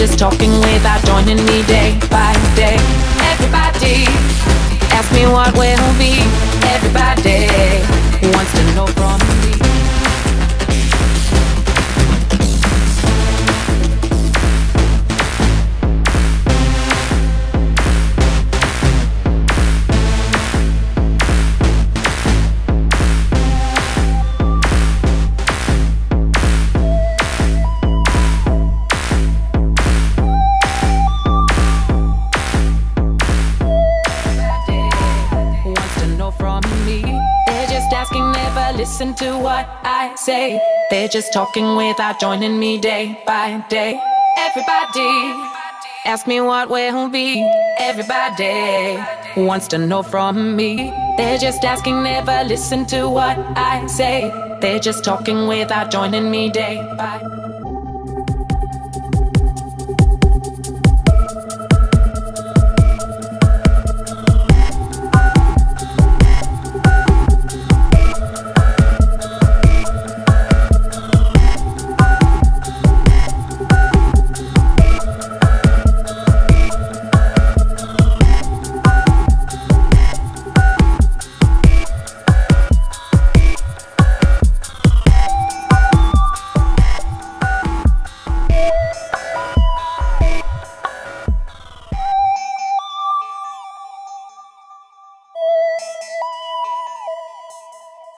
just talking without joining me day by day. Everybody ask me what will be. Everybody wants to know from me. Listen to what I say. They're just talking without joining me day by day. Everybody ask me what will be. Everybody wants to know from me. They're just asking, never listen to what I say. They're just talking without joining me day by day.